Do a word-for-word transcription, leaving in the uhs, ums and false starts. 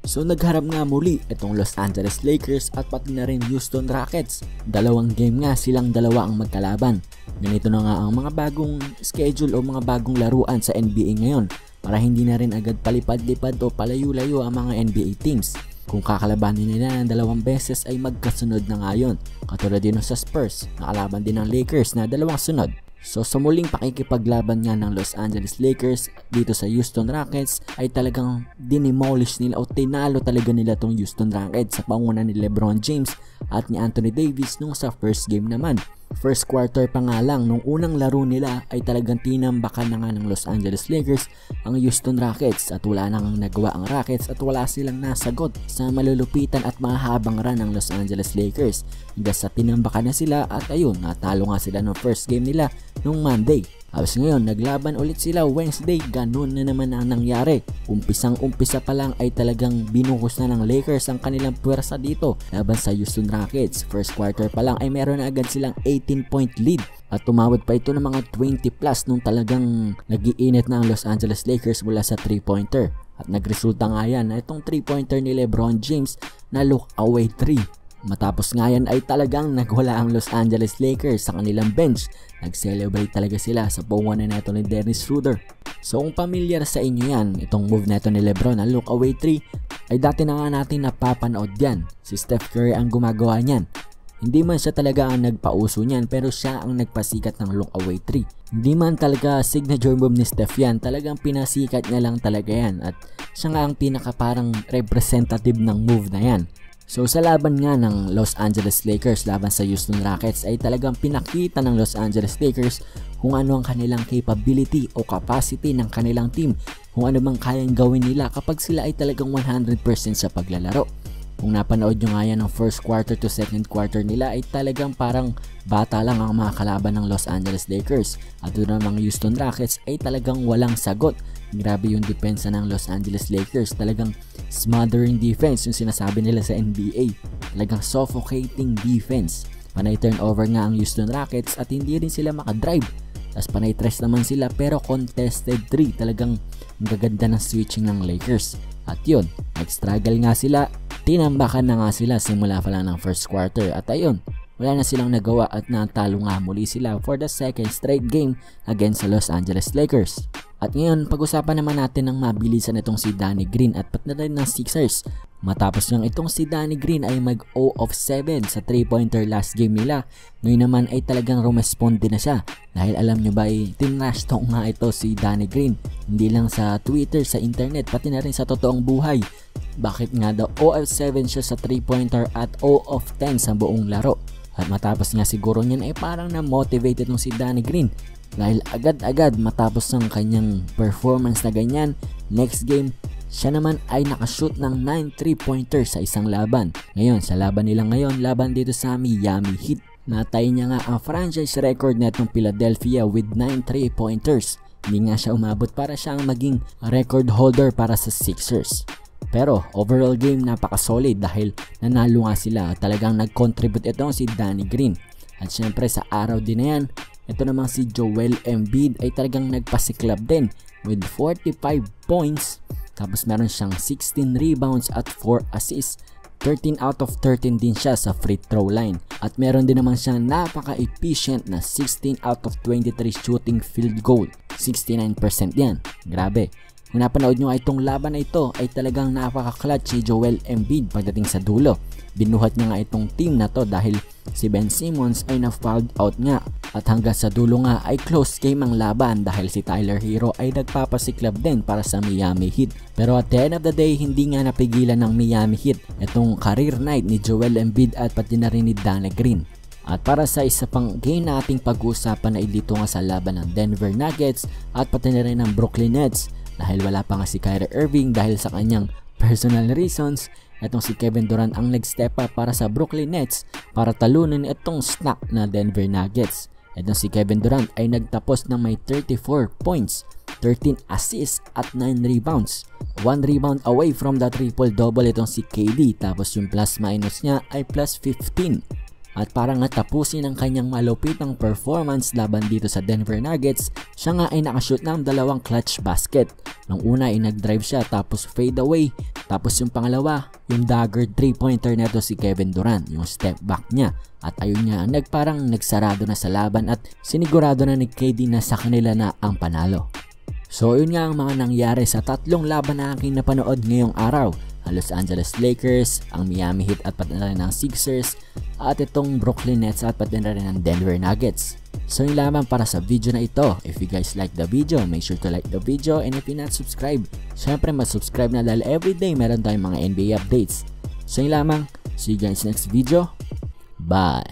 So nagharap nga muli itong Los Angeles Lakers at pati na rin Houston Rockets. Dalawang game nga silang dalawa ang magkalaban. Ganito na nga ang mga bagong schedule o mga bagong laruan sa N B A ngayon para hindi na rin agad palipad-lipad o palayo-layo ang mga N B A teams. Kung kakalabanin nila ng dalawang beses ay magkasunod na nga yun. Katulad din sa Spurs, nakalaban din ng Lakers na dalawang sunod. So sa muling pakikipaglaban nga ng Los Angeles Lakers dito sa Houston Rockets ay talagang dinimolish nila o tinalo talaga nila tong Houston Rockets sa panguna ni LeBron James at ni Anthony Davis nung sa first game naman. First quarter pa nga lang nung unang laro nila ay talagang tinambakan na nga ng Los Angeles Lakers ang Houston Rockets at wala nang nagawa ang Rockets at wala silang nasagot sa malulupitan at mahabang run ng Los Angeles Lakers. Hanggang sa tinambakan na sila at ayun, natalo nga sila ng first game nila nung Monday. Tapos ngayon, naglaban ulit sila Wednesday, ganun na naman ang nangyari. Umpisang umpisa pa lang ay talagang binuhos na ng Lakers ang kanilang puwersa dito laban sa Houston Rockets. First quarter pa lang ay meron na agad silang eighteen point lead at tumawad pa ito ng mga twenty plus nung talagang nagiinit na ang Los Angeles Lakers mula sa three pointer. At nagresulta nga yan na itong three pointer ni LeBron James na look away three. Matapos nga yan ay talagang nagwala ang Los Angeles Lakers sa kanilang bench. Nag-celebrate talaga sila sa pawanan na ito ni Dennis Schroeder. So kung pamilyar sa inyo yan, itong move na ito ni LeBron na look away three ay dati na nga natin napapanood yan. Si Steph Curry ang gumagawa niyan. Hindi man siya talaga ang nagpauso niyan pero siya ang nagpasikat ng look away three. Hindi man talaga signature move ni Steph yan, talagang pinasikat niya lang talaga yan at siya nga ang pinaka parang representative ng move na yan. So sa laban nga ng Los Angeles Lakers laban sa Houston Rockets ay talagang pinakita ng Los Angeles Lakers kung ano ang kanilang capability o capacity ng kanilang team, kung ano bang kayang gawin nila kapag sila ay talagang one hundred percent sa paglalaro. Kung napanood nyo nga yan ng first quarter to second quarter nila ay talagang parang bata lang ang mga kalaban ng Los Angeles Lakers. At doon ang mga Houston Rockets ay talagang walang sagot. Grabe yung depensa ng Los Angeles Lakers. Talagang smothering defense yung sinasabi nila sa N B A. Talagang suffocating defense. Panay turnover nga ang Houston Rockets at hindi rin sila makadrive. Tapos panay tres naman sila pero contested three. Talagang gaganda ng switching ng Lakers. At yun, nag-struggle nga sila. Tinambakan na nga sila simula pa lang ng first quarter at ayun, wala na silang nagawa at natalo nga muli sila for the second straight game against sa Los Angeles Lakers. At ngayon, pag-usapan naman natin ng mabilisan itong si Danny Green at pati na rin ng Sixers. Matapos nang itong si Danny Green ay mag zero of seven sa three pointer last game nila, ngayon naman ay talagang rumesponde na siya. Dahil alam nyo ba ay tinrash talk nga ito si Danny Green. Hindi lang sa Twitter, sa internet, pati na rin sa totoong buhay. Bakit nga daw zero of seven siya sa three pointer at zero of ten sa buong laro? At matapos nga siguro niyan ay parang na-motivated nung si Danny Green. Dahil agad-agad matapos ng kanyang performance na ganyan, next game, siya naman ay nakashoot ng nine three pointers sa isang laban. Ngayon, sa laban nila ngayon, laban dito sa Miami Heat. Natay niya nga ang franchise record netong Philadelphia with nine three pointers. Hindi nga siya umabot para siya ang maging record holder para sa Sixers. Pero overall game napaka-solid dahil nanalo nga sila. Talagang nag-contribute ito si Danny Green. At syempre sa araw din na yan, ito namang si Joel Embiid ay talagang nagpasiklab din with forty-five points. Tapos meron siyang sixteen rebounds at four assists. thirteen out of thirteen din siya sa free throw line. At meron din naman siyang napaka-efficient na sixteen out of twenty-three shooting field goal. sixty-nine percent yan. Grabe. Kung napanood nyo ay itong laban na ito ay talagang napaka-clutch si Joel Embiid pagdating sa dulo. Binuhat niya nga itong team na to dahil si Ben Simmons ay na-fouled out nga. At hanggang sa dulo nga ay close game ang laban dahil si Tyler Hero ay nagpapasiklab din para sa Miami Heat. Pero at the end of the day, hindi nga napigilan ng Miami Heat itong career night ni Joel Embiid at pati na rin ni Danny Green. At para sa isa pang game na ating pag-uusapan ay dito nga sa laban ng Denver Nuggets at pati na rin ng Brooklyn Nets. Dahil wala pa nga si Kyrie Irving dahil sa kanyang personal reasons, itong si Kevin Durant ang nag-step up para sa Brooklyn Nets para talunin itong snack na Denver Nuggets. Itong si Kevin Durant ay nagtapos ng may thirty-four points, thirteen assists at nine rebounds. one rebound away from the triple-double itong si K D, tapos yung plus minus niya ay plus fifteen. At para nga tapusin ang kanyang malupitang performance laban dito sa Denver Nuggets, siya nga ay nakashoot ng dalawang clutch basket. Nung una ay nag-drive siya tapos fade away, Tapos yung pangalawa, yung dagger three pointer na to si Kevin Durant, yung step back niya. At ayun nga, nagparang nagsarado na sa laban at sinigurado na ni K D na sa kanila na ang panalo. So yun nga ang mga nangyari sa tatlong laban na aking napanood ngayong araw. Ang Los Angeles Lakers, ang Miami Heat at pati na rin ng Sixers, at itong Brooklyn Nets at pati na rin ng Denver Nuggets. So yun lamang para sa video na ito. If you guys like the video, make sure to like the video, and if you're not subscribed, syempre mag-subscribe na dahil everyday meron tayong mga N B A updates. So yun lamang, see you guys next video. Bye!